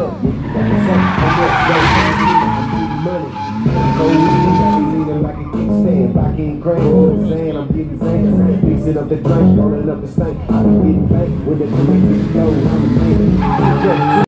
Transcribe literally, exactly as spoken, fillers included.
up, what you gotta say? I'm up, yo, I'm getting money. Go easy, got me leaning like a kickstand. Back in crazy, you know what I'm saying? I'm getting zank, fixing up the drink, rolling up the stank. I'm getting back with the connected flow, I'm a man.